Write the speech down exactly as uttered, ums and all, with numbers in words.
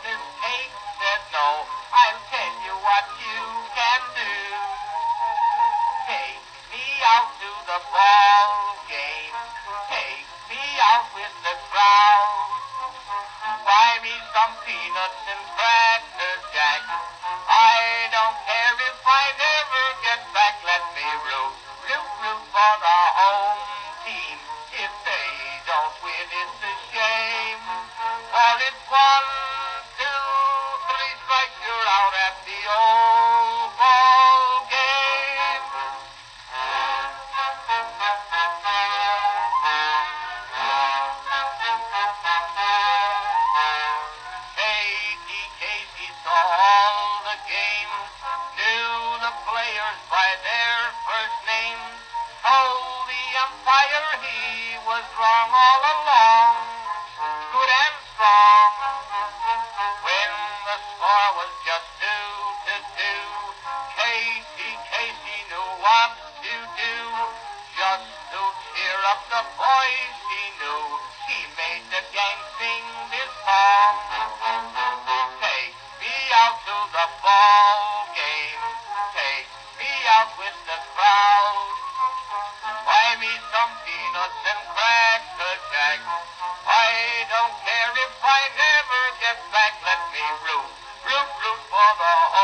Missus Kate said no. I'll tell you what you can do. Take me out to the ball game. Take me out with the crowd. Buy me some peanuts and cracker jack. I don't care if I never get back. Let me root, root, root for the home team. If they don't win, it's a shame. For it's one, two, three strikes, you're out at the old ball game. Katie Casey saw all the games, knew the players by their first names, told the umpire he was wrong all along, good and strong. When the score was just two to two, Katie Casey knew what to do. Just to cheer up the boys she knew, he made the gang sing this song. Take me out to the ball game. Take me out with the crowd. Buy me some peanuts and cracker jack. I don't care if I never get back. Let me root, root, root for the